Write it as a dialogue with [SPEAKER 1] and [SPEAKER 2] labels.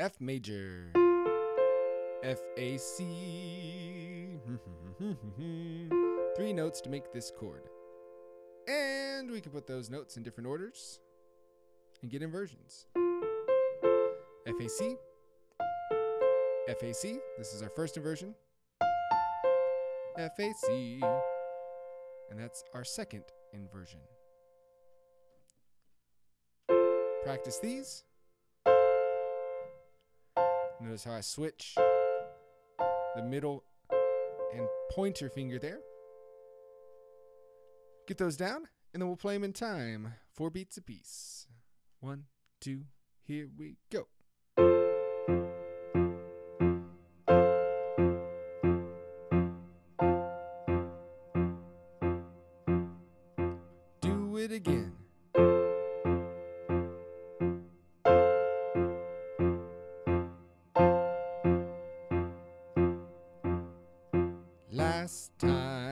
[SPEAKER 1] F major, F, A, C. 3 notes to make this chord. And we can put those notes in different orders and get inversions. F, A, C, F, A, C. This is our first inversion. F, A, C. And that's our second inversion. Practice these. Notice how I switch the middle and pointer finger there. Get those down, and then we'll play them in time. 4 beats apiece. 1, 2, here we go. Do it again. Last time